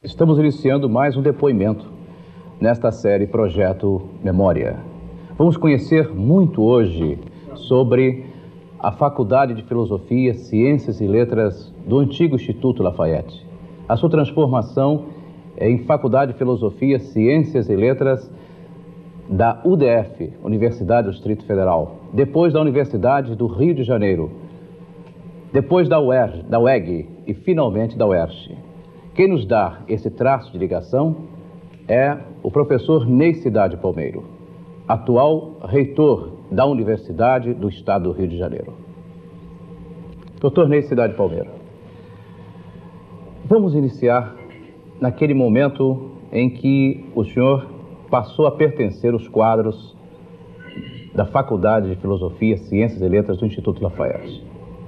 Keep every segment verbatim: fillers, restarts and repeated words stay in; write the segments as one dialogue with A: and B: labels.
A: Estamos iniciando mais um depoimento nesta série Projeto Memória. Vamos conhecer muito hoje sobre a Faculdade de Filosofia, Ciências e Letras do antigo Instituto Lafayette. A sua transformação em Faculdade de Filosofia, Ciências e Letras da U D F, Universidade do Distrito Federal, depois da Universidade do Rio de Janeiro, depois da U E R J, da U E G e finalmente da U E R J. Quem nos dá esse traço de ligação é o professor Ney Cidade Palmeiro, atual reitor da Universidade do Estado do Rio de Janeiro. doutor Ney Cidade Palmeiro, vamos iniciar naquele momento em que o senhor passou a pertencer aos quadros da Faculdade de Filosofia, Ciências e Letras do Instituto Lafayette.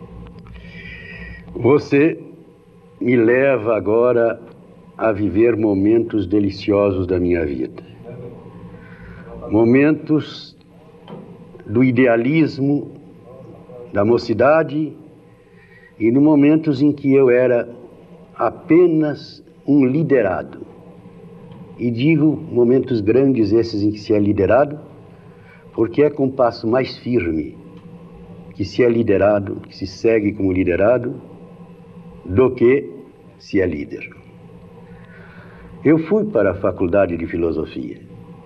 B: Você me leva agora a viver momentos deliciosos da minha vida. Momentos do idealismo, da mocidade e no momentos em que eu era apenas um liderado. E digo momentos grandes esses em que se é liderado, porque é com passo mais firme que se é liderado, que se segue como liderado, do que se é líder. Eu fui para a Faculdade de Filosofia,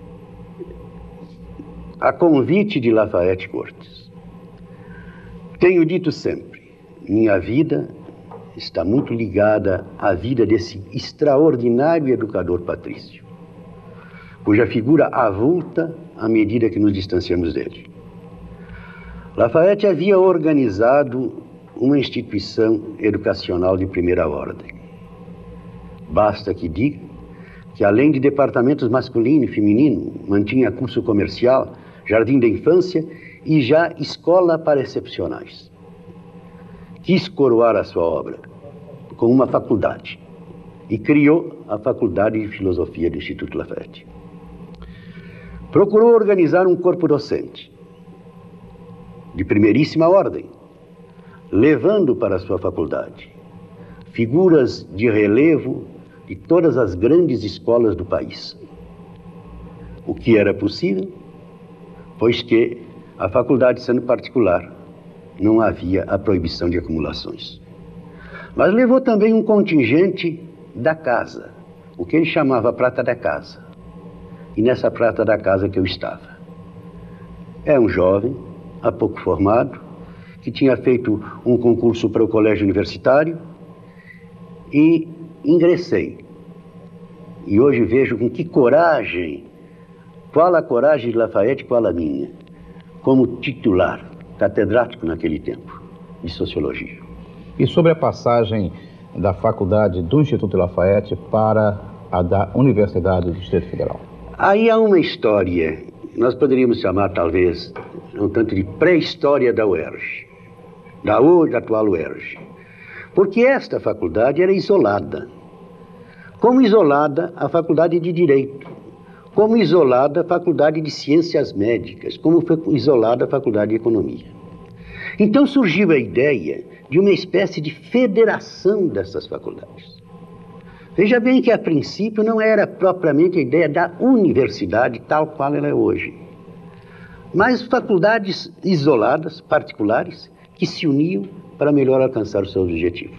B: a convite de Lafayette Cortes. Tenho dito sempre, minha vida está muito ligada à vida desse extraordinário educador patrício, cuja figura avulta à medida que nos distanciamos dele. Lafayette havia organizado uma instituição educacional de primeira ordem. Basta que diga que, além de departamentos masculino e feminino, mantinha curso comercial, jardim da infância e já escola para excepcionais. Quis coroar a sua obra com uma faculdade e criou a Faculdade de Filosofia do Instituto Lafayette. Procurou organizar um corpo docente de primeiríssima ordem, levando para a sua faculdade figuras de relevo de todas as grandes escolas do país. O que era possível, pois que a faculdade, sendo particular, não havia a proibição de acumulações. Mas levou também um contingente da casa, o que ele chamava prata da casa. E nessa prata da casa que eu estava. É um jovem, há pouco formado, que tinha feito um concurso para o colégio universitário e ingressei. E hoje vejo com que coragem, qual a coragem de Lafayette, qual a minha, como titular, catedrático naquele tempo, de Sociologia.
A: E sobre a passagem da Faculdade do Instituto Lafayette para a da Universidade do Distrito Federal?
B: Aí há uma história, nós poderíamos chamar talvez, um tanto de pré-história da U E R J, da hoje atual U E R J, porque esta faculdade era isolada. Como isolada a Faculdade de Direito, como isolada a Faculdade de Ciências Médicas, como foi isolada a Faculdade de Economia. Então surgiu a ideia de uma espécie de federação dessas faculdades. Veja bem que a princípio não era propriamente a ideia da universidade tal qual ela é hoje, mas faculdades isoladas, particulares, que se uniam para melhor alcançar o seu objetivo.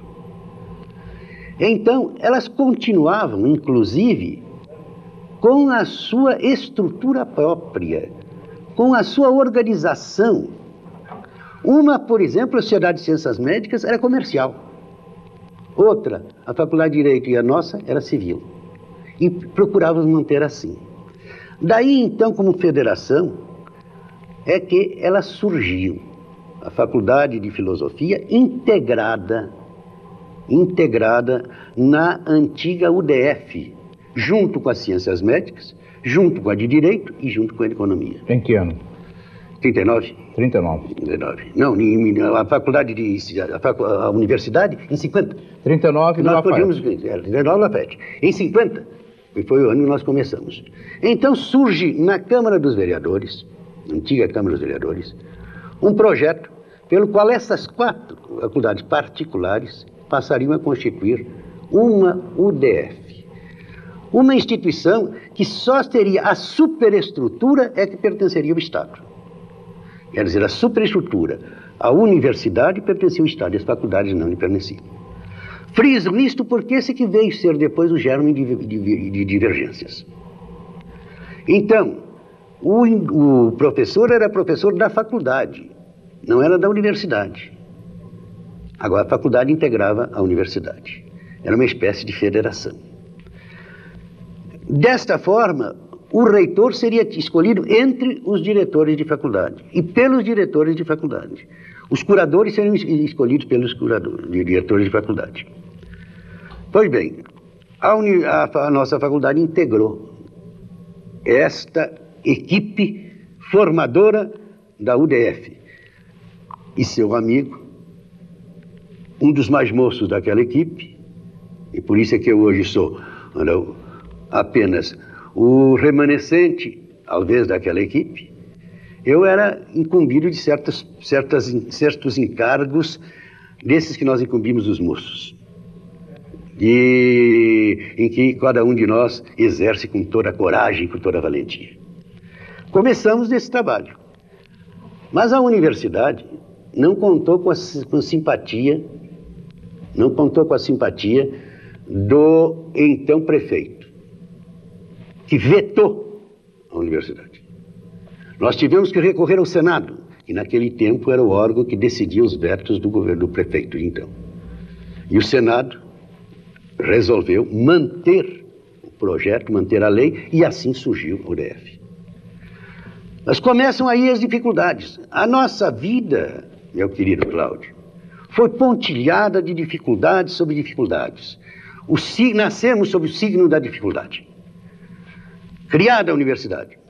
B: Então, elas continuavam, inclusive, com a sua estrutura própria, com a sua organização. Uma, por exemplo, a Sociedade de Ciências Médicas era comercial. Outra, a Faculdade de Direito e a nossa, era civil. E procurávamos manter assim. Daí, então, como federação, é que ela surgiu. A Faculdade de Filosofia integrada, integrada na antiga U D F, junto com as Ciências Médicas, junto com a de Direito e junto com a de Economia.
A: Em que ano?
B: trinta e nove.
A: trinta e nove.
B: trinta e nove. Não, a faculdade de... a, facu, a universidade em cinquenta.
A: trinta e nove
B: nós
A: Lafayette.
B: Podíamos, é, trinta e nove Lafayette. Em cinquenta, que foi o ano que nós começamos. Então surge na Câmara dos Vereadores, antiga Câmara dos Vereadores, um projeto pelo qual essas quatro faculdades particulares passariam a constituir uma U D F. Uma instituição que só teria a superestrutura é que pertenceria ao Estado. Quer dizer, a superestrutura, a universidade pertencia ao Estado e as faculdades não lhe pertenciam. Friso nisto porque esse que veio ser depois o germe de, de, de divergências. Então, o, o professor era professor da faculdade, não era da universidade. Agora, a faculdade integrava a universidade. Era uma espécie de federação. Desta forma, o reitor seria escolhido entre os diretores de faculdade e pelos diretores de faculdade. Os curadores seriam escolhidos pelos curadores, diretores de faculdade. Pois bem, a, uni, a, a nossa faculdade integrou esta equipe formadora da U D F. E seu amigo, um dos mais moços daquela equipe, e por isso é que eu hoje sou não, apenas o remanescente, talvez, daquela equipe, eu era incumbido de certas, certas, certos encargos desses que nós incumbimos os moços, e em que cada um de nós exerce com toda a coragem, com toda a valentia. Começamos desse trabalho, mas a universidade não contou com a, com a simpatia, não contou com a simpatia do então prefeito, que vetou a universidade. Nós tivemos que recorrer ao Senado, que naquele tempo era o órgão que decidia os vetos do governo do prefeito de então. E o Senado resolveu manter o projeto, manter a lei, e assim surgiu o U D F. Mas começam aí as dificuldades. A nossa vida, meu querido Cláudio, foi pontilhada de dificuldades sobre dificuldades. O, nascemos sob o signo da dificuldade. Criada a universidade,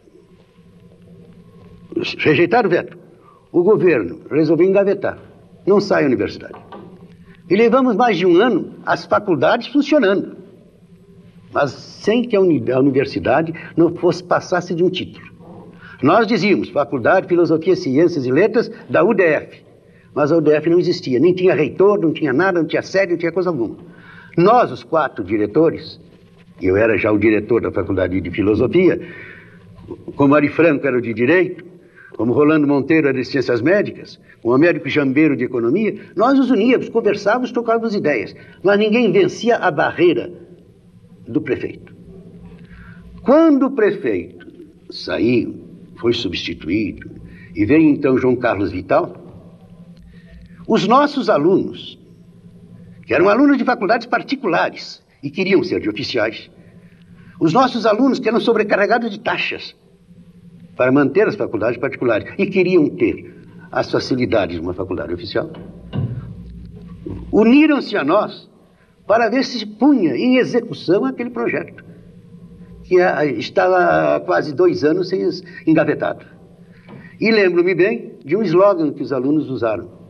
B: rejeitar o veto, o governo resolveu engavetar, não sai a universidade. E levamos mais de um ano as faculdades funcionando, mas sem que a, uni a universidade não fosse passasse de um título. Nós dizíamos, Faculdade de Filosofia, Ciências e Letras da U D F, mas a U D F não existia, nem tinha reitor, não tinha nada, não tinha sede, não tinha coisa alguma. Nós, os quatro diretores, eu era já o diretor da Faculdade de Filosofia, como Ari Franco era o de Direito, como Rolando Monteiro era de Ciências Médicas, como Américo Jambeiro de Economia, nós nos uníamos, conversávamos, trocávamos ideias, mas ninguém vencia a barreira do prefeito. Quando o prefeito saiu, foi substituído, e veio então João Carlos Vital, os nossos alunos, que eram alunos de faculdades particulares, e queriam ser de oficiais, os nossos alunos que eram sobrecarregados de taxas para manter as faculdades particulares e queriam ter as facilidades de uma faculdade oficial, uniram-se a nós para ver se punha em execução aquele projeto, que estava há quase dois anos engavetado. E lembro-me bem de um slogan que os alunos usaram.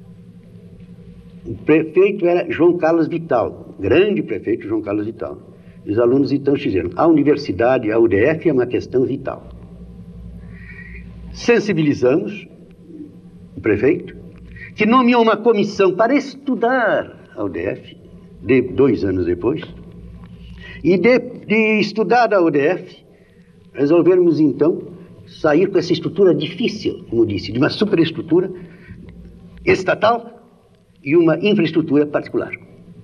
B: O prefeito era João Carlos Vital, grande prefeito João Carlos Vital. E os alunos então dizeram, a universidade, a U D F é uma questão vital. Sensibilizamos o prefeito, que nomeou uma comissão para estudar a U D F, de, dois anos depois, e de, de estudar a U D F, resolvermos então sair com essa estrutura difícil, como disse, de uma superestrutura estatal e uma infraestrutura particular.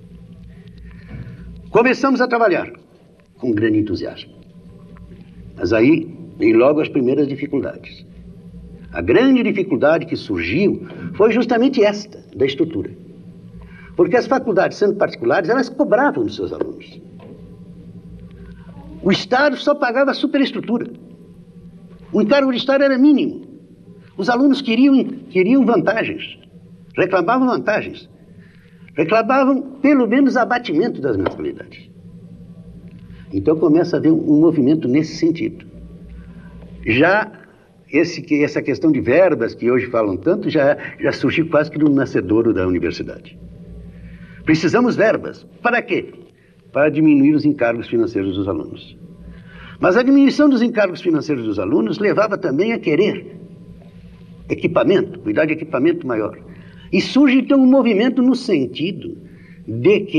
B: Começamos a trabalhar com grande entusiasmo. Mas aí vem logo as primeiras dificuldades. A grande dificuldade que surgiu foi justamente esta, da estrutura. Porque as faculdades, sendo particulares, elas cobravam dos seus alunos. O Estado só pagava a superestrutura. O encargo de Estado era mínimo. Os alunos queriam, queriam vantagens. Reclamavam vantagens, reclamavam pelo menos abatimento das mensalidades. Então começa a haver um, um movimento nesse sentido. Já esse, essa questão de verbas, que hoje falam tanto, já, já surgiu quase que no nascedouro da universidade. Precisamos verbas. Para quê? Para diminuir os encargos financeiros dos alunos. Mas a diminuição dos encargos financeiros dos alunos levava também a querer equipamento, cuidar de equipamento maior. E surge então um movimento no sentido de que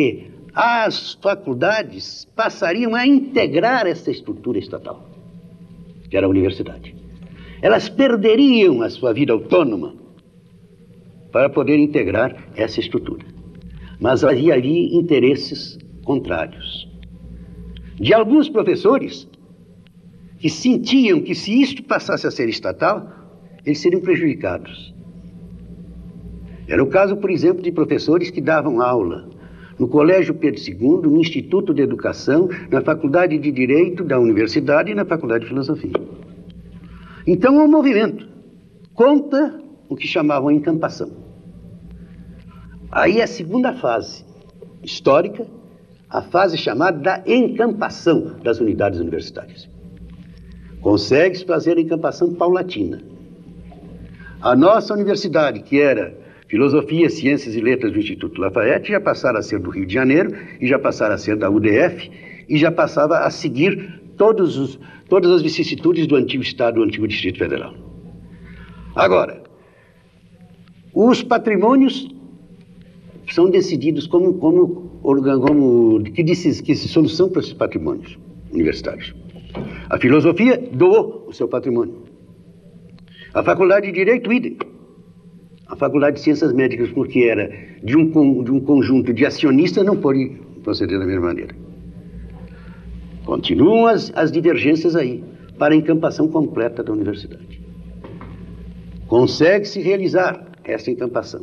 B: as faculdades passariam a integrar essa estrutura estatal, que era a universidade. Elas perderiam a sua vida autônoma para poder integrar essa estrutura. Mas havia ali interesses contrários. De alguns professores que sentiam que se isto passasse a ser estatal, eles seriam prejudicados. Era o caso, por exemplo, de professores que davam aula no Colégio Pedro segundo, no Instituto de Educação, na Faculdade de Direito da Universidade e na Faculdade de Filosofia. Então, o movimento contra o que chamavam a encampação. Aí a segunda fase histórica, a fase chamada da encampação das unidades universitárias. Consegue-se fazer a encampação paulatina. A nossa universidade, que era Filosofia, Ciências e Letras do Instituto Lafayette, já passaram a ser do Rio de Janeiro, e já passaram a ser da U D F, e já passava a seguir todos os, todas as vicissitudes do antigo Estado, do antigo Distrito Federal. Agora, os patrimônios são decididos como, como, como que, disse, que solução para esses patrimônios universitários. A filosofia doou o seu patrimônio. A Faculdade de Direito, idem. A Faculdade de Ciências Médicas, porque era de um, de um conjunto de acionistas, não pode proceder da mesma maneira. Continuam as, as divergências aí, para a encampação completa da universidade. Consegue-se realizar essa encampação.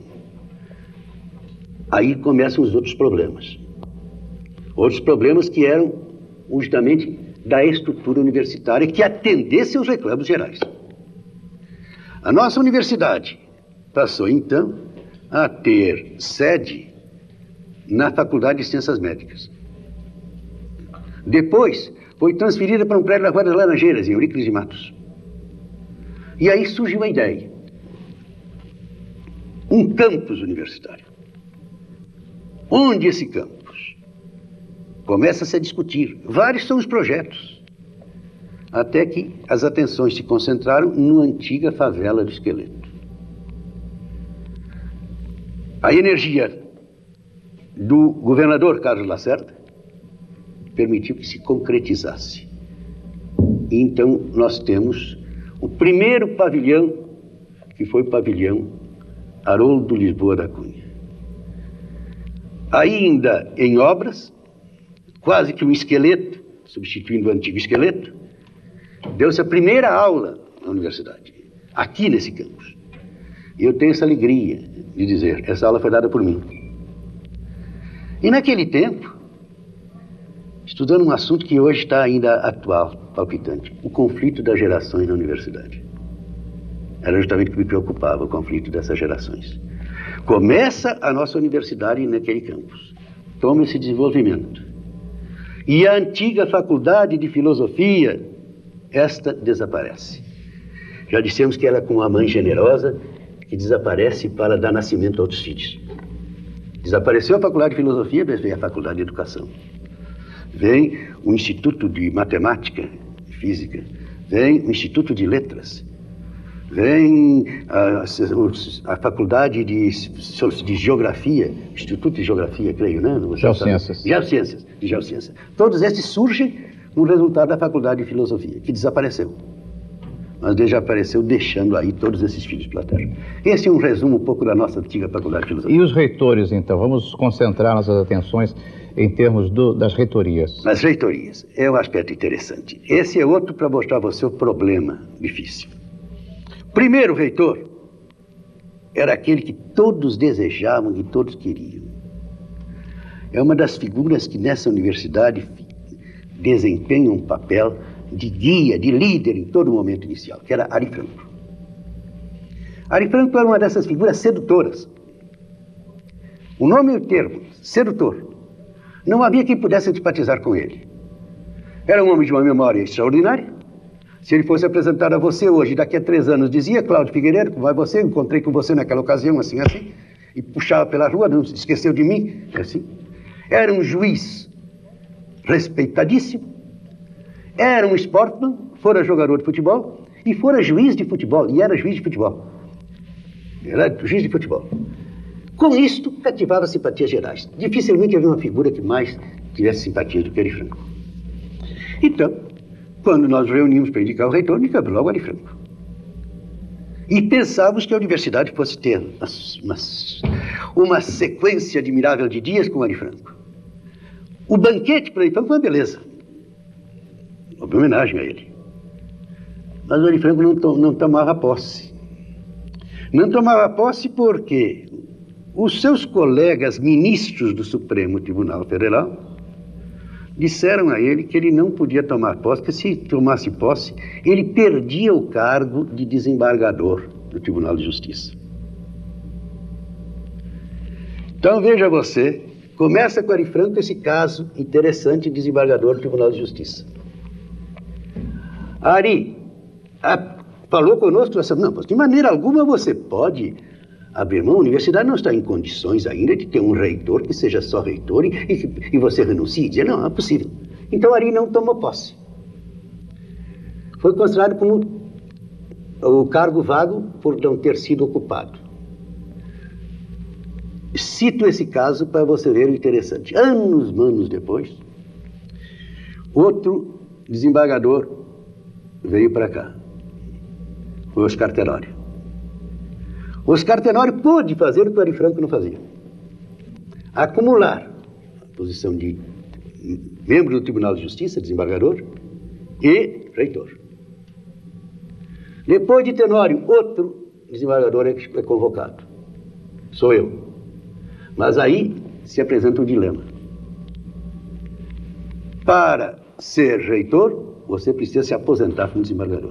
B: Aí começam os outros problemas. Outros problemas que eram justamente da estrutura universitária que atendesse aos reclamos gerais. A nossa universidade passou, então, a ter sede na Faculdade de Ciências Médicas. Depois, foi transferida para um prédio da Rua das Laranjeiras, em Euríclides de Matos. E aí surgiu a ideia. Um campus universitário. Onde esse campus? Começa-se a discutir. Vários são os projetos. Até que as atenções se concentraram na antiga favela do Esqueleto. A energia do governador Carlos Lacerda permitiu que se concretizasse. E então nós temos o primeiro pavilhão, que foi o pavilhão Haroldo Lisboa da Cunha. Ainda em obras, quase que um esqueleto, substituindo o antigo esqueleto, deu-se a primeira aula na universidade, aqui nesse campus. E eu tenho essa alegria de dizer, essa aula foi dada por mim. E naquele tempo, estudando um assunto que hoje está ainda atual, palpitante, o conflito das gerações na universidade. Era justamente o que me preocupava, o conflito dessas gerações. Começa a nossa universidade naquele campus, toma esse desenvolvimento. E a antiga faculdade de filosofia, esta desaparece. Já dissemos que ela é com uma mãe generosa, que desaparece para dar nascimento a outros filhos. Desapareceu a Faculdade de Filosofia, vem a Faculdade de Educação. Vem o Instituto de Matemática e Física. Vem o Instituto de Letras. Vem a, a Faculdade de, de Geografia, Instituto de Geografia, creio, né?
A: Geociências.
B: Geociências, de Geociências. Todos esses surgem no resultado da Faculdade de Filosofia, que desapareceu. Mas desapareceu deixando aí todos esses filhos pela terra. Esse é um resumo um pouco da nossa antiga Faculdade de Filosofia.
A: E os reitores, então? Vamos concentrar nossas atenções em termos do, das reitorias.
B: As reitorias é um aspecto interessante. Esse é outro para mostrar a você o problema difícil. Primeiro reitor era aquele que todos desejavam e todos queriam. É uma das figuras que nessa universidade desempenha um papel de guia, de líder em todo o momento inicial, que era Ari Franco. Ari Franco era uma dessas figuras sedutoras. O nome e o termo, sedutor, não havia quem pudesse simpatizar com ele. Era um homem de uma memória extraordinária. Se ele fosse apresentado a você hoje, daqui a três anos, dizia, Cláudio Figueiredo, como vai você? Encontrei com você naquela ocasião, assim, assim, e puxava pela rua, não se esqueceu de mim, assim. Era um juiz respeitadíssimo, era um sportman, fora jogador de futebol, e fora juiz de futebol, e era juiz de futebol. Era juiz de futebol. Com isto, cativava simpatias gerais. Dificilmente havia uma figura que mais tivesse simpatia do que Ari Franco. Então, quando nós reunimos para indicar o reitor, indicamos logo Ari Franco. E pensávamos que a universidade fosse ter uma, uma sequência admirável de dias com Ari Franco. O banquete para Ari Franco foi uma beleza. Uma homenagem a ele. Mas o Ari Franco não, to não tomava posse. Não tomava posse porque os seus colegas ministros do Supremo Tribunal Federal disseram a ele que ele não podia tomar posse, porque se tomasse posse, ele perdia o cargo de desembargador do Tribunal de Justiça. Então, veja você, começa com Ari Franco esse caso interessante de desembargador do Tribunal de Justiça. Ari a, falou conosco, não, de maneira alguma você pode abrir mão, a universidade não está em condições ainda de ter um reitor que seja só reitor e, e, e você renuncie e dizer, não, não é possível. Então Ari não tomou posse. Foi considerado como o cargo vago por não ter sido ocupado. Cito esse caso para você ver o interessante. Anos, anos depois, outro desembargador veio para cá. Foi Oscar Tenório. Oscar Tenório pôde fazer o que o Ari Franco não fazia. Acumular a posição de membro do Tribunal de Justiça, desembargador, e reitor. Depois de Tenório, outro desembargador é convocado. Sou eu. Mas aí se apresenta um dilema. Para ser reitor, você precisa se aposentar como desembargador.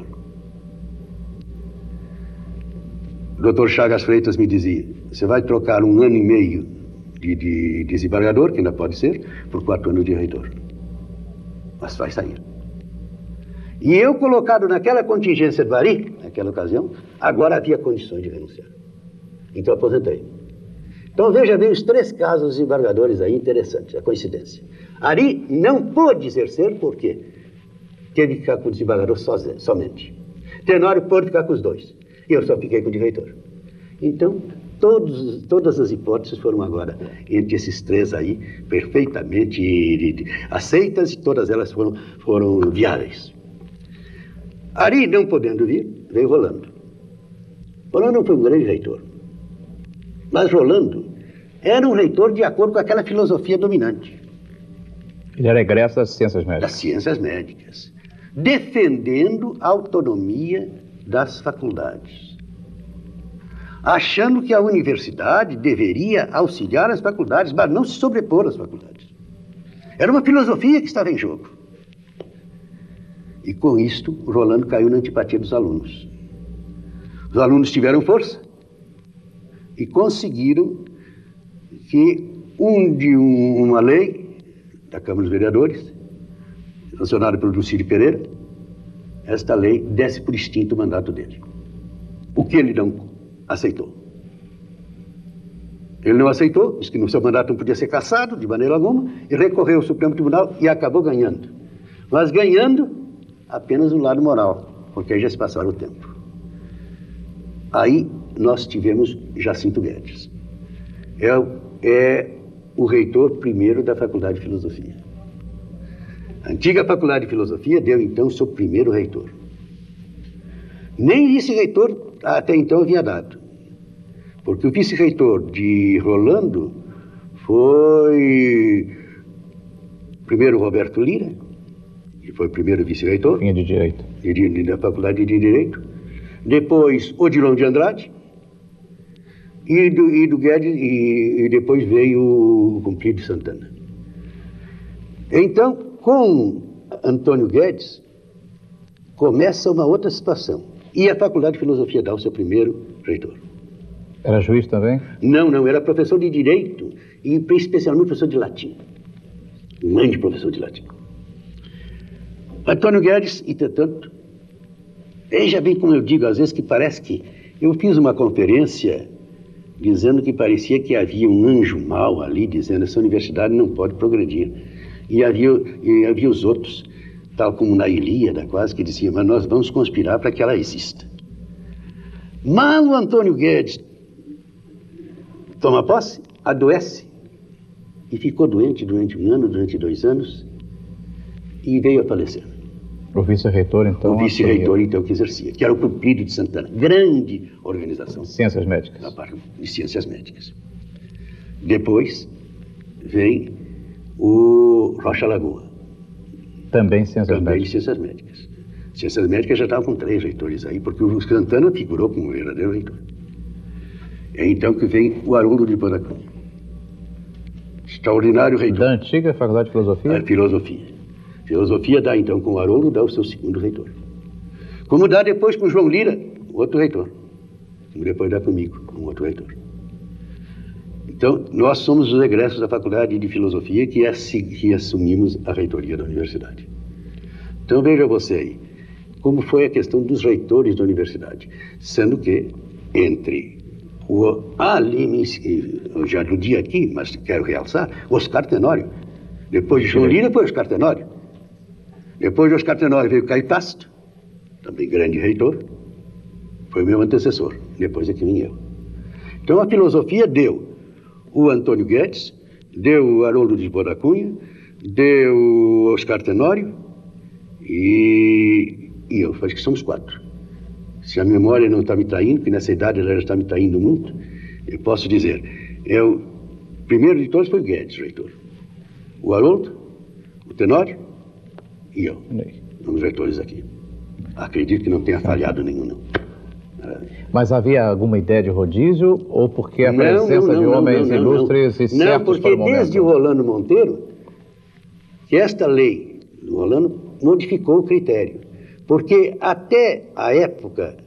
B: O doutor Chagas Freitas me dizia, você vai trocar um ano e meio de, de, de desembargador, que ainda pode ser, por quatro anos de reitor. Mas vai sair. E eu, colocado naquela contingência do Ari, naquela ocasião, agora havia condições de renunciar. Então aposentei. Então veja bem os três casos dos desembargadores aí interessantes, a coincidência. Ari não pôde exercer porque teve que ficar com o desembargador somente. Tenório pôde ficar com os dois. E eu só fiquei com o de reitor. Então, todos, todas as hipóteses foram agora, entre esses três aí, perfeitamente aceitas e todas elas foram, foram viáveis. Ari, não podendo vir, veio Rolando. Rolando foi um grande reitor. Mas Rolando era um reitor de acordo com aquela filosofia dominante.
A: Ele era egresso das ciências médicas.
B: Das ciências médicas. Defendendo a autonomia das faculdades. Achando que a universidade deveria auxiliar as faculdades, mas não se sobrepor às faculdades. Era uma filosofia que estava em jogo. E com isto, o Rolando caiu na antipatia dos alunos. Os alunos tiveram força e conseguiram que um de um, uma lei da Câmara dos Vereadores, sancionada pelo Lucídio Pereira, esta lei desse por extinto o mandato dele. O que ele não aceitou. Ele não aceitou, disse que no seu mandato não podia ser cassado de maneira alguma, e recorreu ao Supremo Tribunal e acabou ganhando. Mas ganhando apenas o lado moral, porque aí já se passaram o tempo. Aí nós tivemos Jacinto Guedes. É, é o reitor primeiro da Faculdade de Filosofia. A antiga Faculdade de Filosofia deu então seu primeiro reitor. Nem vice-reitor até então havia dado. Porque o vice-reitor de Rolando foi primeiro Roberto Lira, que foi o primeiro vice-reitor.
A: Vinha de Direito.
B: Da Faculdade de Direito. Depois Odilon de Andrade. E do, e do Guedes, e, e depois veio o Cumprido de Santana. Então, com Antônio Guedes, começa uma outra situação. E a Faculdade de Filosofia dá o seu primeiro reitor.
A: Era juiz também?
B: Não, não, era professor de Direito e especialmente professor de Latim. Um grande professor de Latim. Antônio Guedes, entretanto, veja bem como eu digo, às vezes que parece que... Eu fiz uma conferência dizendo que parecia que havia um anjo mau ali, dizendo que essa universidade não pode progredir. E havia, e havia os outros, tal como na Ilíada, quase, que diziam, mas nós vamos conspirar para que ela exista. Mal o Antônio Guedes toma posse, adoece, e ficou doente durante um ano, durante dois anos, e veio a falecer.
A: O vice-reitor, então...
B: O vice-reitor, então, que exercia, que era o Cupido de Santana, grande organização.
A: Ciências médicas.
B: Na parte de ciências médicas. Depois vem o Rocha Lagoa.
A: Também ciências
B: Também
A: médicas.
B: ciências médicas. Ciências médicas já estava com três reitores aí, porque o Santana figurou como um verdadeiro reitor. É então que vem o Haroldo de Panda Cunha. Extraordinário reitor.
A: Da antiga Faculdade de Filosofia?
B: A filosofia. Filosofia dá então com o Haroldo, dá o seu segundo reitor. Como dá depois com o João Lira, outro reitor. Como depois dá comigo, um outro reitor. Então, nós somos os egressos da Faculdade de Filosofia que, que assumimos a reitoria da universidade. Então, veja você aí, como foi a questão dos reitores da universidade. Sendo que, entre o ali, eu já aludi aqui, mas quero realçar, Oscar Tenório. Depois de João Lira, foi Oscar Tenório. Depois de Oscar Tenório veio Caio Tasto, também grande reitor, foi meu antecessor, depois é que vim eu. Então a filosofia deu o Antônio Guedes, deu o Haroldo de Panda Cunha, deu o Oscar Tenório e, e eu, acho que somos quatro. Se a memória não está me traindo, porque nessa idade ela já está me traindo muito, eu posso dizer, eu, o primeiro de todos foi o Guedes, reitor. O Haroldo, o Tenório e eu, somos reitores aqui. Acredito que não tenha falhado nenhum, não.
A: Mas havia alguma ideia de rodízio ou porque a
B: não,
A: presença
B: não, não,
A: de homens
B: não, não,
A: ilustres
B: não.
A: e certos
B: não, porque
A: para o momento?
B: Desde o Rolando Monteiro, que esta lei do Rolando modificou o critério. Porque até a época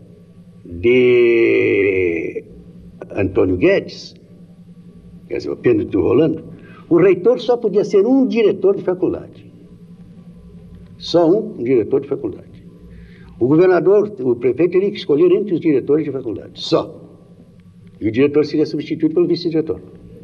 B: de Antônio Guedes, quer dizer, o pêndulo do Rolando, o reitor só podia ser um diretor de faculdade. Só um diretor de faculdade. O governador, o prefeito, teria que escolher entre os diretores de faculdade, só. E o diretor seria substituído pelo vice-diretor.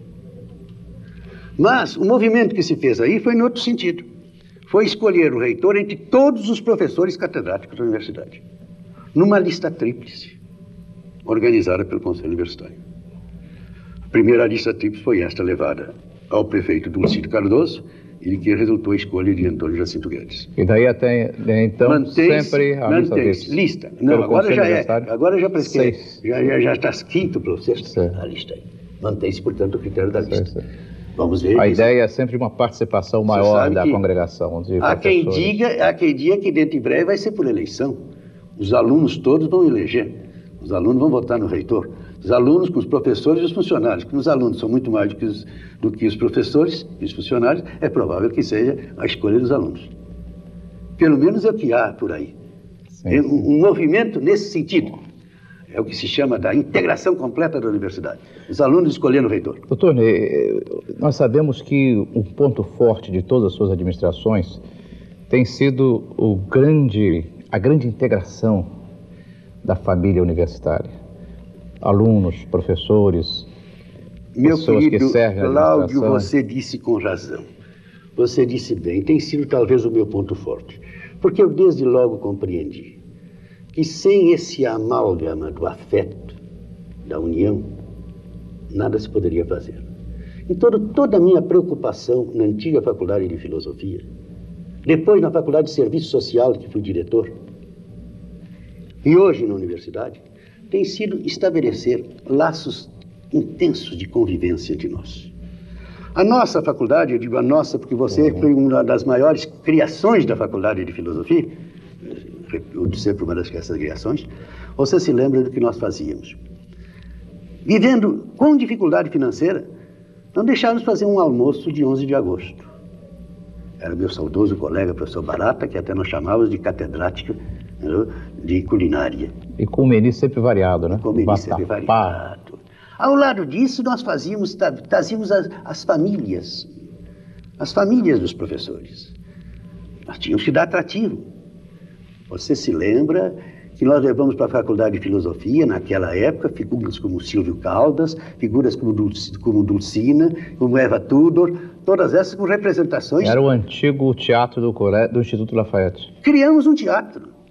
B: Mas o movimento que se fez aí foi em outro sentido. Foi escolher o reitor entre todos os professores catedráticos da universidade, numa lista tríplice, organizada pelo Conselho Universitário. A primeira lista tríplice foi esta levada ao prefeito Dulcídio Cardoso, e que resultou a escolha de Antônio Jacinto Guedes.
A: E daí até, então, sempre a lista lista.
B: lista. Não, agora já é, agora já prescreve, já, já, já está quinto para o sexto,
A: certo.
B: A lista aí. Mantém-se, portanto, o critério da lista.
A: Certo, certo.
B: Vamos ver.
A: A ideia é sempre uma participação maior da congregação. De
B: há, quem diga, há quem diga que dentro de breve vai ser por eleição. Os alunos todos vão eleger. Os alunos vão votar no reitor. Os alunos com os professores e os funcionários. Porque os alunos são muito mais do que os, do que os professores e os funcionários. É provável que seja a escolha dos alunos. Pelo menos é o que há por aí. Sim, sim. Um, um movimento nesse sentido. É o que se chama da integração completa da universidade. Os alunos escolhendo o reitor.
A: Doutor Ney, nós sabemos que um ponto forte de todas as suas administrações tem sido o grande, a grande integração da família universitária. Alunos, professores,
B: Meu
A: pessoas
B: querido
A: que servem a
B: Cláudio, você disse com razão. Você disse bem, tem sido talvez o meu ponto forte. Porque eu desde logo compreendi que sem esse amálgama do afeto, da união, nada se poderia fazer. Então, toda a minha preocupação na antiga Faculdade de Filosofia, depois na Faculdade de Serviço Social, que fui diretor, e hoje na universidade, tem sido estabelecer laços intensos de convivência entre nós. A nossa faculdade, eu digo a nossa porque você uhum. foi uma das maiores criações da Faculdade de Filosofia, eu disse por uma das dessas criações, você se lembra do que nós fazíamos. Vivendo com dificuldade financeira, não deixávamos fazer um almoço de onze de agosto. Era meu saudoso colega, professor Barata, que até nós chamávamos de catedrático de culinária.
A: E com o menu sempre variado, né?
B: Com o menu sempre variado. Ao lado disso, nós fazíamos, trazíamos as, as famílias, as famílias dos professores. Nós tínhamos que dar atrativo. Você se lembra que nós levamos para a Faculdade de Filosofia, naquela época, figuras como Silvio Caldas, figuras como, Dulc, como Dulcina, como Eva Tudor, todas essas com representações...
A: Era o antigo teatro do, Cole... do Instituto Lafayette.
B: Criamos um teatro.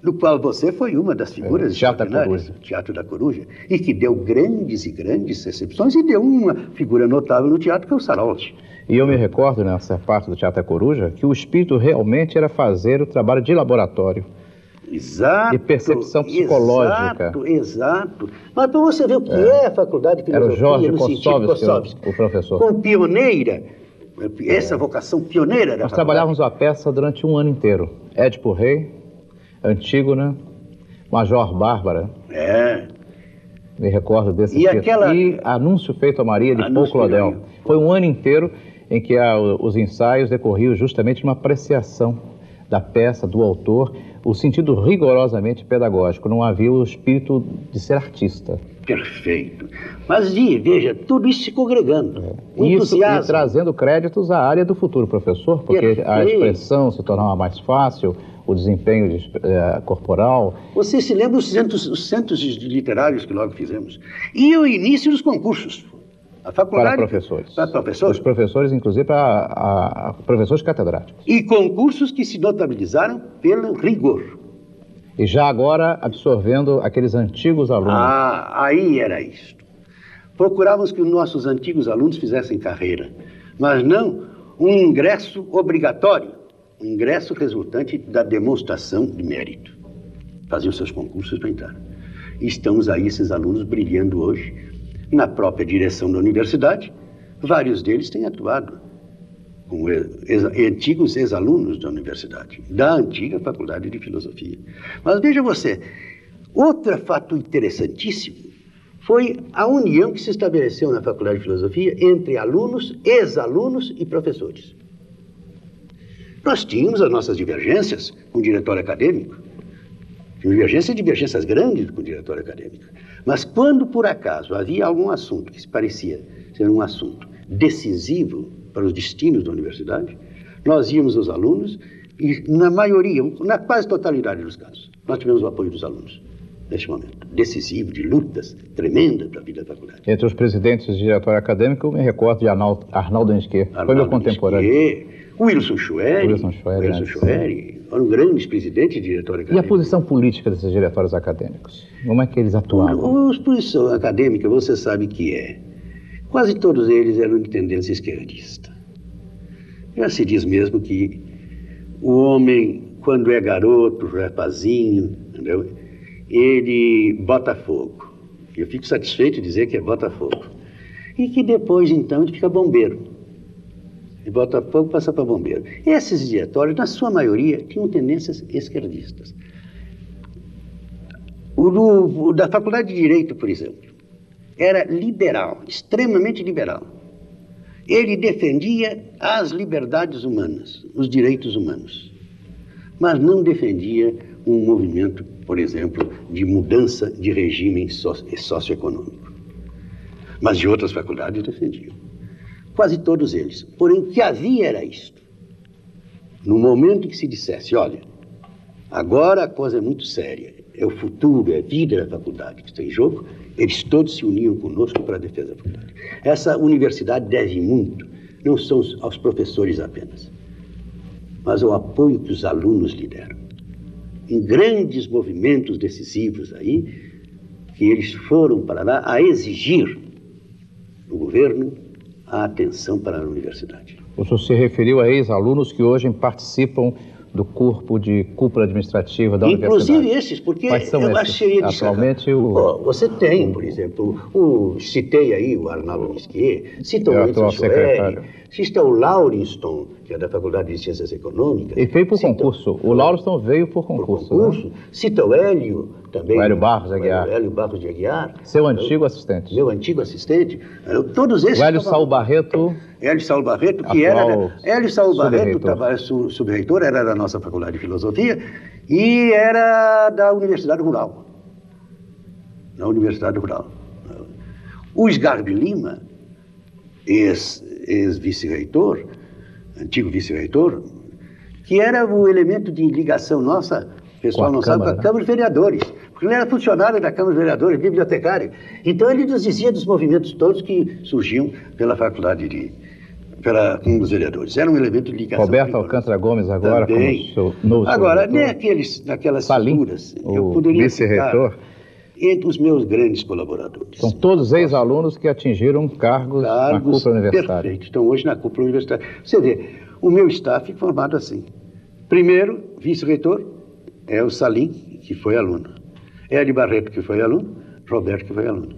B: no qual você foi uma das figuras
A: é, Teatro da
B: Coruja. Teatro da Coruja, e que deu grandes e grandes recepções, e deu uma figura notável no teatro, que é o Saroldi.
A: E eu me recordo, nessa parte do Teatro da Coruja, que o espírito realmente era fazer o trabalho de laboratório.
B: Exato.
A: E percepção psicológica.
B: Exato, exato. Mas para você ver o que é, é a Faculdade de Filosofia,
A: era o Jorge
B: no sentido
A: Kossowski, o professor.
B: Com pioneira, essa é. vocação pioneira da
A: Nós trabalhávamos a peça durante um ano inteiro. Édipo Rei, Antígona, Major Bárbara.
B: É.
A: Me recordo desse
B: e, aquela...
A: e Anúncio Feito a Maria, de Paul Claudel. Foi um ano inteiro em que a, os ensaios decorriam justamente numa apreciação da peça, do autor, o sentido rigorosamente pedagógico. Não havia o espírito de ser artista.
B: Perfeito. Mas veja, tudo isso se congregando.
A: É. Isso, e trazendo créditos à área do futuro professor, porque Perfeito. a expressão se tornava mais fácil, o desempenho de, eh, corporal.
B: Você se lembra dos centros, os centros literários que logo fizemos? E o início dos concursos. A faculdade...
A: Para professores.
B: Para professores.
A: Os professores, inclusive, para a, a professores catedráticos.
B: E concursos que se notabilizaram pelo rigor.
A: E já agora absorvendo aqueles antigos alunos.
B: Ah, aí era isto. Procurávamos que os nossos antigos alunos fizessem carreira, mas não um ingresso obrigatório, um ingresso resultante da demonstração de mérito. Faziam seus concursos para entrar. E estamos aí, esses alunos, brilhando hoje na própria direção da universidade. Vários deles têm atuado como ex antigos ex-alunos da universidade, da antiga Faculdade de Filosofia. Mas veja você, outro fato interessantíssimo foi a união que se estabeleceu na Faculdade de Filosofia entre alunos, ex-alunos e professores. Nós tínhamos as nossas divergências com o diretório acadêmico, divergências divergências grandes com o diretório acadêmico. Mas quando, por acaso, havia algum assunto que se parecia ser um assunto decisivo para os destinos da universidade, nós íamos aos alunos e, na maioria, na quase totalidade dos casos, nós tivemos o apoio dos alunos, neste momento, decisivo, de lutas tremendas da vida da faculdade.
A: Entre os presidentes do diretório acadêmico, eu me recordo de Arnaldo, Arnaldo Ansquet, foi meu contemporâneo.
B: Ansquet, Wilson Chueri,
A: Wilson Chueri,
B: Wilson Chueri, foram grandes presidentes de diretório acadêmico.
A: E a posição política desses diretórios acadêmicos? Como é que eles atuavam?
B: Os posição acadêmica, você sabe que é. Quase todos eles eram de tendência esquerdista. Já se diz mesmo que o homem, quando é garoto, rapazinho, entendeu? Ele bota fogo. Eu fico satisfeito de dizer que é Botafogo. E que depois, então, ele fica bombeiro. De Botafogo passa para bombeiro. Esses diretórios, na sua maioria, tinham tendências esquerdistas. O, do, o da Faculdade de Direito, por exemplo, era liberal, extremamente liberal. Ele defendia as liberdades humanas, os direitos humanos, mas não defendia um movimento, por exemplo, de mudança de regime socioeconômico. Mas de outras faculdades defendiam. Quase todos eles. Porém, o que havia era isto. No momento em que se dissesse, olha, agora a coisa é muito séria, é o futuro, é a vida da faculdade que está em jogo, eles todos se uniam conosco para a defesa da faculdade. Essa universidade deve muito, não são aos professores apenas, mas ao apoio que os alunos lhe deram. Em grandes movimentos decisivos aí, que eles foram para lá a exigir do governo a atenção para a universidade.
A: O senhor se referiu a ex-alunos que hoje participam do corpo de cúpula administrativa da
B: Inclusive
A: universidade.
B: Inclusive esses, porque
A: Quais são
B: eu
A: esses?
B: achei de
A: Atualmente o...
B: oh, você tem, por exemplo, o, citei aí o Arnaldo Ansquet, cita o Wilson Chueri, cita o Lauriston, que é da Faculdade de Ciências Econômicas.
A: E veio por
B: cita,
A: concurso. O Lauriston veio por concurso.
B: Por concurso. Né? Cita o Hélio também.
A: O Hélio Barros de Aguiar.
B: O Hélio Barros de Aguiar.
A: Seu antigo assistente.
B: Meu antigo assistente. Todos esses...
A: O Hélio Saulo Barreto.
B: Hélio Saulo Barreto, que era... Hélio Saulo Barreto, subreitor, era da nossa Faculdade de Filosofia e era da Universidade Rural. Da Universidade Rural. O Sgarbi Lima, ex-vice-reitor, antigo vice-reitor, que era o elemento de ligação nossa, o pessoal não sabe, com a Câmara de Vereadores. Porque ele era funcionário da Câmara de Vereadores, bibliotecário. Então ele nos dizia dos movimentos todos que surgiam pela Faculdade de, pela, com os vereadores. Era um elemento de ligação.
A: Roberto Alcântara Gomes agora
B: também.
A: como seu novo
B: Agora,
A: diretor.
B: naqueles, naquelas
A: Salim,
B: figuras, eu poderia
A: vice-reitor,
B: entre os meus grandes colaboradores.
A: São todos ex-alunos que atingiram cargos,
B: cargos
A: na cúpula universitária.
B: Perfeito, estão hoje na cúpula universitária. Você vê, o meu staff é formado assim. Primeiro, vice-reitor, é o Salim, que foi aluno. Hélio Barreto, que foi aluno. Roberto, que foi aluno.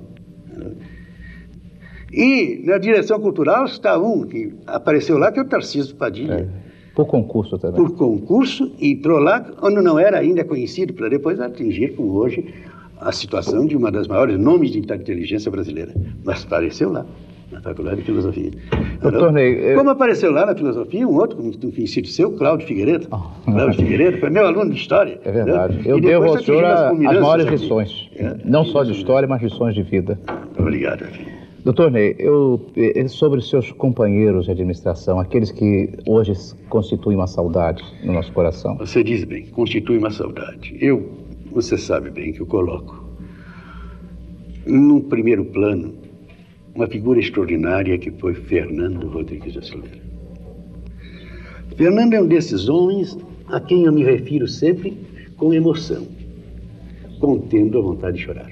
B: E na direção cultural está um que apareceu lá, que é o Tarcísio Padilha.
A: É. Por concurso também.
B: Por concurso e pro lá, onde não era ainda conhecido, para depois atingir, como hoje, a situação de uma das maiores nomes de inteligência brasileira. Mas apareceu lá, na Faculdade de Filosofia.
A: Doutor Ney, eu...
B: Como apareceu lá na filosofia, um outro conhecido seu, Cláudio Figueiredo. Oh. Cláudio Figueiredo foi meu aluno de História.
A: É verdade. Né? Eu devo ao senhor as, as maiores lições. É, não só de História, mas lições de vida.
B: Obrigado.
A: Doutor Ney, eu, sobre seus companheiros de administração, aqueles que hoje constituem uma saudade no nosso coração.
B: Você diz bem, constitui uma saudade. Eu, você sabe bem que eu coloco, num primeiro plano, uma figura extraordinária que foi Fernando Rodrigues da Silveira. Fernando é um desses homens a quem eu me refiro sempre com emoção, contendo a vontade de chorar.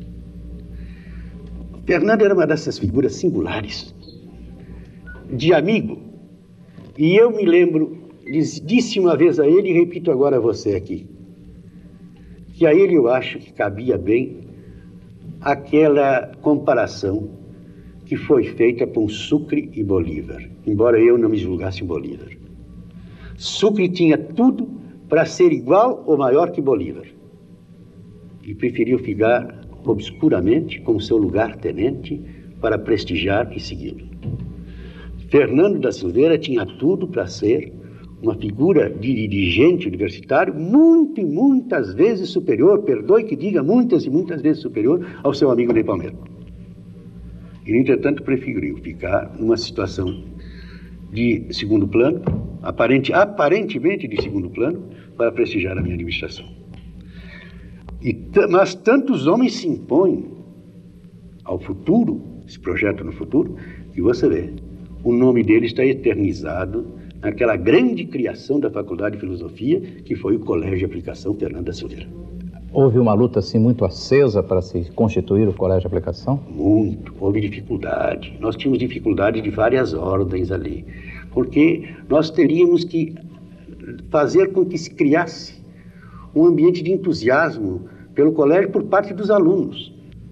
B: Fernando era uma dessas figuras singulares, de amigo. E eu me lembro, disse uma vez a ele, e repito agora a você aqui, que a ele eu acho que cabia bem aquela comparação que foi feita com Sucre e Bolívar, embora eu não me julgasse um Bolívar. Sucre tinha tudo para ser igual ou maior que Bolívar, e preferiu ficar obscuramente como seu lugar-tenente para prestigiar e segui-lo. Fernando da Silveira tinha tudo para ser uma figura de dirigente universitário muito e muitas vezes superior, perdoe que diga muitas e muitas vezes superior ao seu amigo Ney Palmeiro. Ele, entretanto, preferiu ficar numa situação de segundo plano, aparente, aparentemente de segundo plano, para prestigiar a minha administração. E, mas tantos homens se impõem ao futuro, esse projeto no futuro, que você vê, o nome dele está eternizado naquela grande criação da Faculdade de Filosofia, que foi o Colégio de Aplicação Fernando da Silveira.
A: Houve uma luta assim muito acesa para se constituir o Colégio de Aplicação?
B: Muito, houve dificuldade. Nós tínhamos dificuldade de várias ordens ali, porque nós teríamos que fazer com que se criasse um ambiente de entusiasmo pelo colégio por parte dos alunos.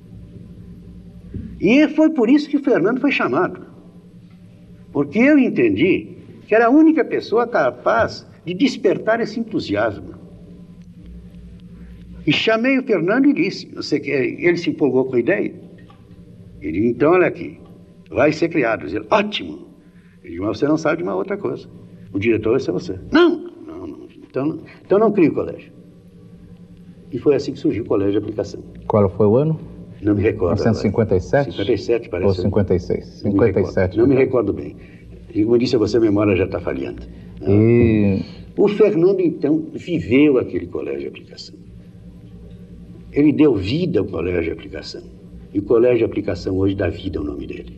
B: E foi por isso que o Fernando foi chamado. Porque eu entendi que era a única pessoa capaz de despertar esse entusiasmo. E chamei o Fernando e disse, você quer... ele se empolgou com a ideia. Ele disse, então, olha aqui, vai ser criado. Ele, ótimo. Ele disse, mas você não sabe de uma outra coisa. O diretor vai ser você. Não, não, não. Então, então não crie o colégio. E foi assim que surgiu o Colégio de Aplicação.
A: Qual foi o ano?
B: Não me recordo.
A: mil novecentos e cinquenta e sete?
B: cinquenta e sete, parece.
A: Ou cinquenta e seis? cinquenta e sete.
B: Não me recordo bem. E como eu disse a você, a memória já está falhando.
A: E...
B: O Fernando, então, viveu aquele Colégio de Aplicação. Ele deu vida ao Colégio de Aplicação. E o Colégio de Aplicação hoje dá vida ao nome dele.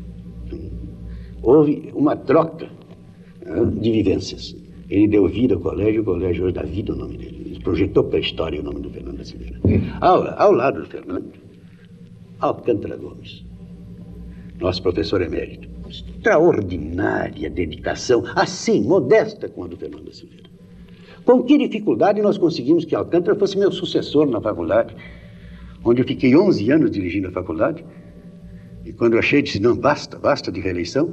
B: Houve uma troca, né, de vivências. Ele deu vida ao colégio e o colégio hoje dá vida ao nome dele. Ele projetou para a história o nome do Fernando da Silveira. Ao, ao lado do Fernando, Alcântara Gomes, nosso professor emérito. Extraordinária dedicação, assim, modesta como a do Fernando da Silveira. Com que dificuldade nós conseguimos que Alcântara fosse meu sucessor na faculdade, onde eu fiquei onze anos dirigindo a faculdade, e quando eu achei, disse, não, basta, basta de reeleição,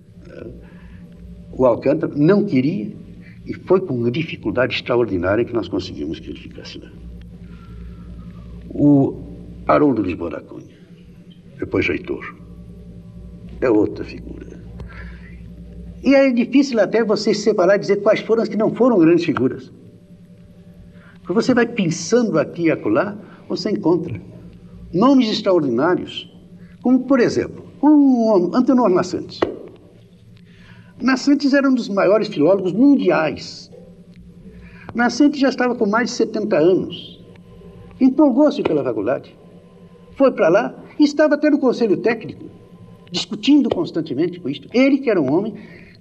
B: o Alcântara não queria, e foi com uma dificuldade extraordinária que nós conseguimos que ele ficasse lá. O Haroldo Lisboa da Cunha, depois reitor, é outra figura. E é difícil até você separar e dizer quais foram as que não foram grandes figuras. Porque você vai pensando aqui e acolá, você encontra nomes extraordinários, como, por exemplo, um Antenor Nassantes. Nassantes era um dos maiores filólogos mundiais. Nassantes já estava com mais de setenta anos. Empolgou-se pela faculdade. Foi para lá e estava até no conselho técnico. discutindo constantemente com isto. Ele que era um homem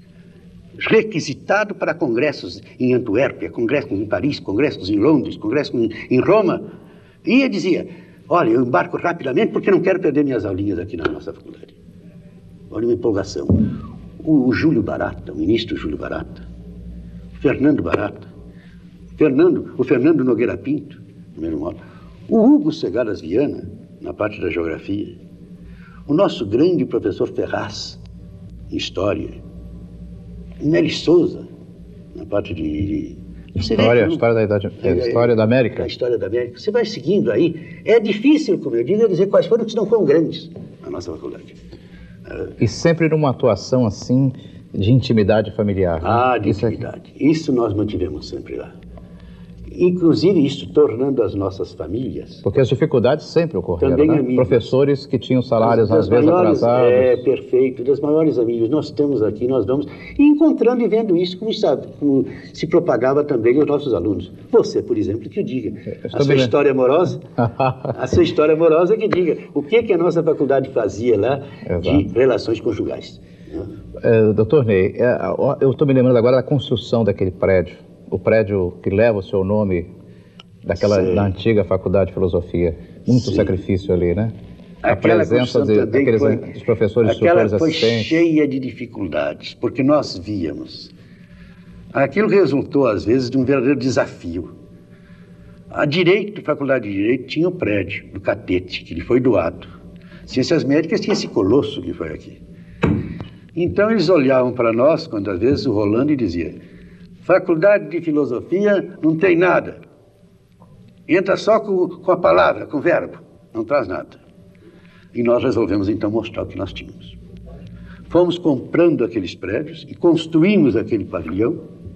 B: requisitado para congressos em Antuérpia, congressos em Paris, congressos em Londres, congressos em, em Roma, ia e dizia, olha, eu embarco rapidamente porque não quero perder minhas aulinhas aqui na nossa faculdade. Olha uma empolgação. O, o Júlio Barata, o ministro Júlio Barata, Fernando Barata, Fernando, o Fernando Nogueira Pinto, no mesmo modo, o Hugo Segadas Viana, na parte da geografia, o nosso grande professor Ferraz, em História, o Nery Souza, na parte de... de
A: história, vê, história, da idade, é, história da América.
B: A história da América. Você vai seguindo aí. É difícil, como eu digo, dizer quais foram, que não foram grandes na nossa faculdade.
A: E sempre numa atuação, assim, de intimidade familiar. Né?
B: Ah, de isso intimidade. É... Isso nós mantivemos sempre lá. Inclusive, isso tornando as nossas famílias...
A: Porque as dificuldades sempre ocorreram,
B: também
A: né?
B: Amigos.
A: Professores que tinham salários, das, das às vezes,
B: maiores,
A: atrasados.
B: É, perfeito. Das maiores amigos. Nós estamos aqui, nós vamos... E encontrando e vendo isso, como, sabe, como se propagava também aos nossos alunos. Você, por exemplo, que o diga. A sua história amorosa, a sua história amorosa que diga o que, que a nossa faculdade fazia lá de Exato. Relações conjugais.
A: É, doutor Ney, é, eu estou me lembrando agora da construção daquele prédio. O prédio que leva o seu nome daquela da antiga Faculdade de Filosofia. Muito Sim. sacrifício ali, né?
B: Aquela
A: a presença de, daqueles
B: foi,
A: dos professores
B: aquela
A: superiores
B: foi
A: assistentes.
B: Cheia de dificuldades, porque nós víamos. Aquilo resultou, às vezes, de um verdadeiro desafio. A Direito, a Faculdade de Direito, tinha o prédio do Catete, que lhe foi doado. Ciências Médicas tinha esse colosso que foi aqui. Então, eles olhavam para nós, quando às vezes o Rolando, e dizia... Faculdade de Filosofia não tem nada. Entra só com, com a palavra, com o verbo. Não traz nada. E nós resolvemos então mostrar o que nós tínhamos. Fomos comprando aqueles prédios e construímos aquele pavilhão.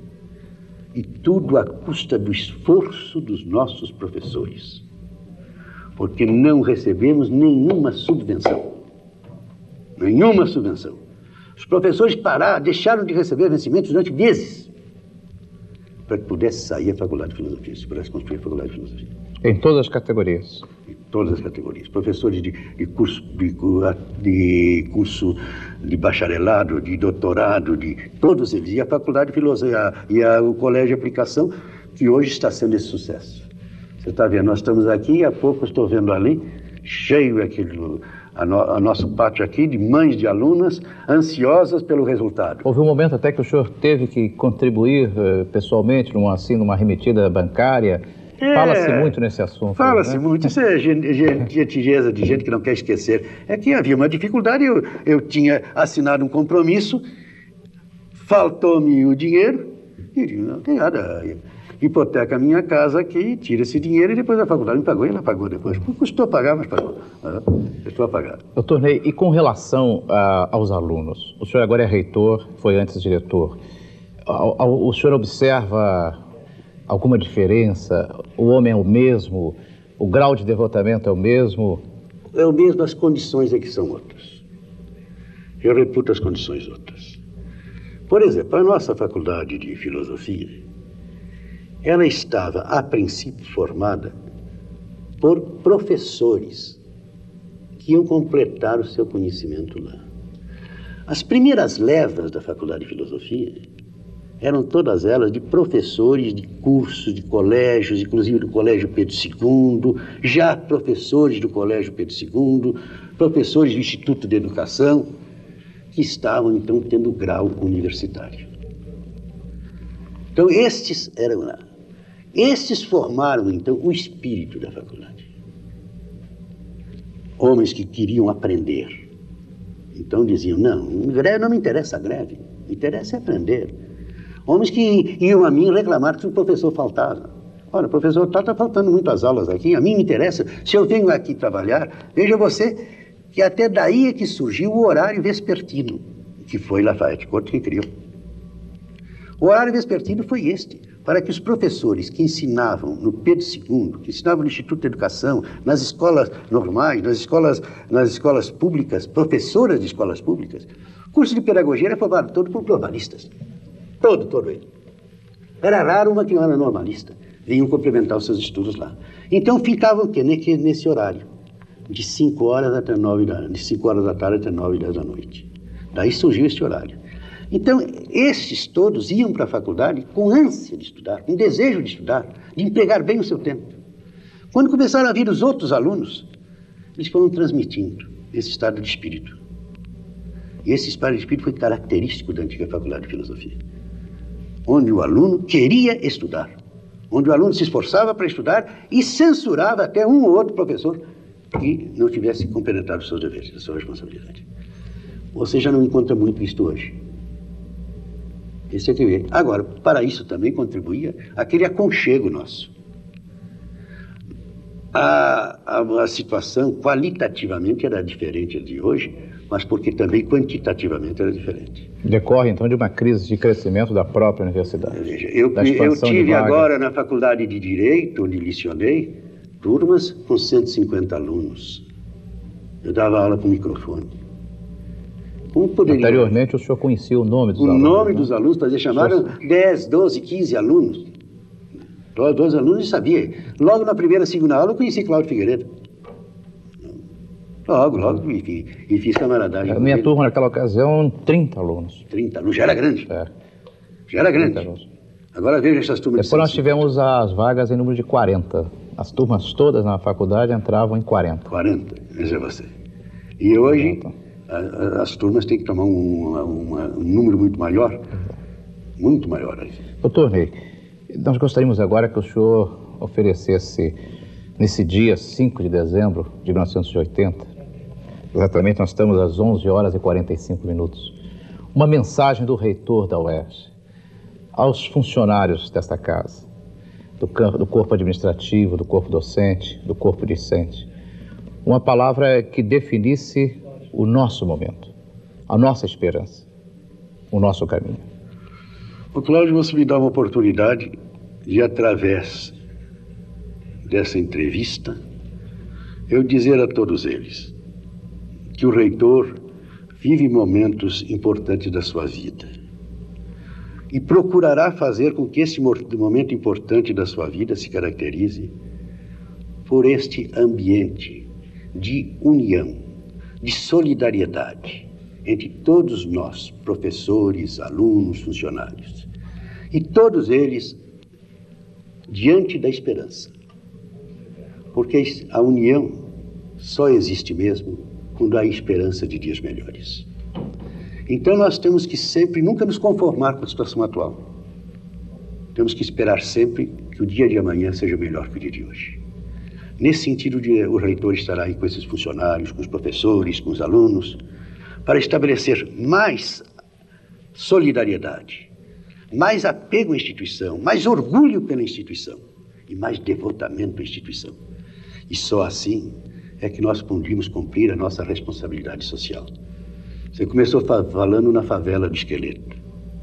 B: E tudo à custa do esforço dos nossos professores. Porque não recebemos nenhuma subvenção. Nenhuma subvenção. Os professores pararam, deixaram de receber vencimentos durante meses. Para que pudesse sair a Faculdade de Filosofia, se pudesse construir a Faculdade de Filosofia.
A: Em todas as categorias?
B: Em todas as categorias. Professores de, de, curso, de, de curso de bacharelado, de doutorado, de todos eles. E a Faculdade de Filosofia e a, o Colégio de Aplicação, que hoje está sendo esse sucesso. Você está vendo, nós estamos aqui, e há pouco eu estou vendo ali, cheio aquele... A, no, a nosso pátio aqui, de mães de alunas ansiosas pelo resultado.
A: Houve um momento até que o senhor teve que contribuir uh, pessoalmente, numa, assim, numa remetida bancária. É, fala-se muito nesse assunto.
B: Fala-se
A: né?
B: muito. Isso é gentileza de gente que não quer esquecer. É que havia uma dificuldade, eu, eu tinha assinado um compromisso, faltou-me o dinheiro, e digo, não tem nada... hipoteca a minha casa aqui, tira esse dinheiro e depois a faculdade me pagou e ela pagou depois. Custou pagar, mas pagou. Custou a pagar.
A: Doutor Ney, e com relação a, aos alunos? O senhor agora é reitor, foi antes diretor. O, o senhor observa alguma diferença? O homem é o mesmo? O grau de devotamento é o mesmo?
B: É o mesmo, as condições é que são outras. Eu reputo as condições outras. Por exemplo, a nossa faculdade de filosofia, ela estava, a princípio, formada por professores que iam completar o seu conhecimento lá. As primeiras levas da Faculdade de Filosofia eram todas elas de professores de cursos, de colégios, inclusive do Colégio Pedro segundo, já professores do Colégio Pedro segundo, professores do Instituto de Educação, que estavam, então, tendo grau universitário. Então, estes eram lá. Estes formaram, então, o espírito da faculdade. Homens que queriam aprender. Então diziam, não, greve não me interessa a greve, me interessa é aprender. Homens que iam a mim reclamar que o professor faltava. Olha, o professor está tá faltando muitas aulas aqui, a mim me interessa, se eu venho aqui trabalhar, veja você que até daí é que surgiu o horário vespertino, que foi Lafayette Cortes que criou. O horário vespertino foi este, para que os professores que ensinavam no Pedro segundo, que ensinavam no Instituto de Educação, nas escolas normais, nas escolas, nas escolas públicas, professoras de escolas públicas, o curso de pedagogia era formado todo por normalistas. Todo, todo ele. Era raro uma que não era normalista. Vinham complementar os seus estudos lá. Então ficavam que, nesse horário. de cinco horas até nove da, de cinco horas da tarde até nove e dez da noite. Daí surgiu este horário. Então, esses todos iam para a faculdade com ânsia de estudar, com desejo de estudar, de empregar bem o seu tempo. Quando começaram a vir os outros alunos, eles foram transmitindo esse estado de espírito. E esse estado de espírito foi característico da antiga Faculdade de Filosofia, onde o aluno queria estudar, onde o aluno se esforçava para estudar e censurava até um ou outro professor que não tivesse compenetrado os seus deveres, a sua responsabilidade. Você já não encontra muito isto hoje. Esse é que vê. Agora, para isso também contribuía aquele aconchego nosso. A, a, a situação qualitativamente era diferente de hoje, mas porque também quantitativamente era diferente.
A: Decorre, então, de uma crise de crescimento da própria universidade.
B: Veja, eu, eu tive agora na Faculdade de Direito, onde licionei, turmas com cento e cinquenta alunos. Eu dava aula com microfone. Como poderia...
A: Anteriormente, o senhor conhecia o nome dos
B: o
A: alunos? O
B: nome
A: né?
B: dos alunos, fazia chamaram dez, doze, quinze alunos. doze alunos e sabia. Logo na primeira, segunda aula, eu conheci Cláudio Figueiredo. Logo, logo, e, e fiz camaradagem.
A: A minha turma naquela ocasião, trinta alunos.
B: trinta alunos, já era grande.
A: É.
B: Já era grande. Agora veja essas turmas.
A: Depois nós tivemos as vagas em número de quarenta. As turmas todas na faculdade entravam em quarenta.
B: quarenta, veja você. E hoje, a, a, as turmas têm que tomar um, uma, uma, um número muito maior. Muito maior.
A: Doutor Ney, nós gostaríamos agora que o senhor oferecesse, nesse dia cinco de dezembro de mil novecentos e oitenta, exatamente nós estamos às onze horas e quarenta e cinco minutos, uma mensagem do reitor da U E R J aos funcionários desta casa, do, do corpo administrativo, do corpo docente, do corpo discente. Uma palavra que definisse o nosso momento, a nossa esperança, o nosso caminho.
B: O Cláudio, você me dá uma oportunidade de, através dessa entrevista, eu dizer a todos eles que o reitor vive momentos importantes da sua vida e procurará fazer com que esse momento importante da sua vida se caracterize por este ambiente de união, de solidariedade entre todos nós, professores, alunos, funcionários, e todos eles diante da esperança, porque a união só existe mesmo quando há esperança de dias melhores. Então nós temos que sempre, nunca nos conformar com a situação atual. Temos que esperar sempre que o dia de amanhã seja melhor que o dia de hoje. Nesse sentido, o reitor estará aí com esses funcionários, com os professores, com os alunos, para estabelecer mais solidariedade, mais apego à instituição, mais orgulho pela instituição e mais devotamento à instituição. E só assim é que nós podemos cumprir a nossa responsabilidade social. Você começou falando na favela do Esqueleto.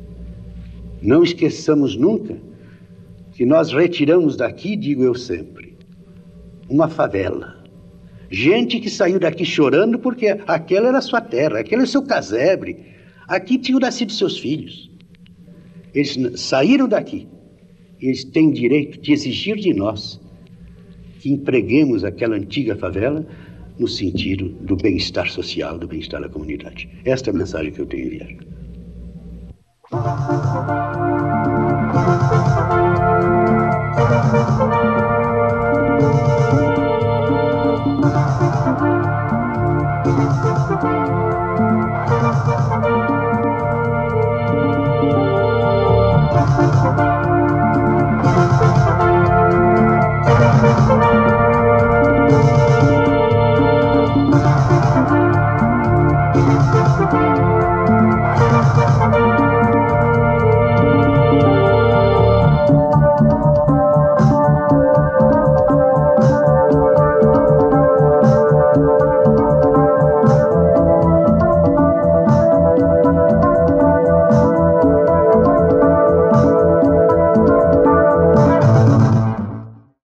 B: Não esqueçamos nunca que nós retiramos daqui, digo eu sempre, uma favela. Gente que saiu daqui chorando porque aquela era a sua terra, aquele era o seu casebre. Aqui tinham nascido seus filhos. Eles saíram daqui. Eles têm direito de exigir de nós que empreguemos aquela antiga favela no sentido do bem-estar social, do bem-estar da comunidade. Esta é a mensagem que eu tenho a enviar.